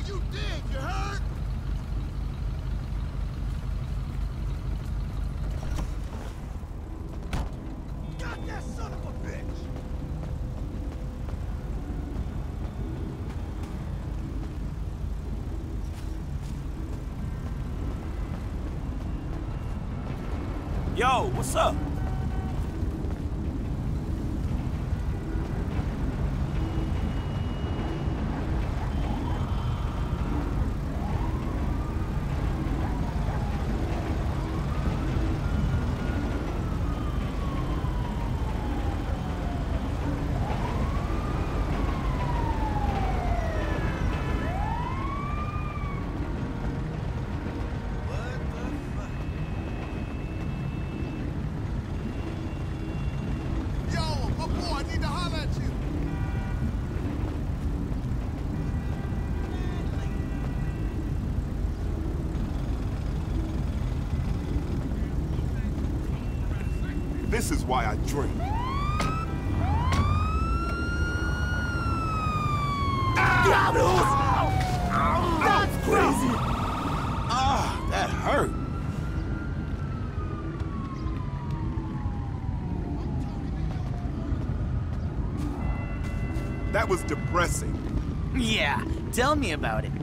you did, you heard? Got that son of a bitch! Yo, what's up? This is why I drink. Diablos! That's crazy! Ah, that hurt. That was depressing. Yeah, tell me about it.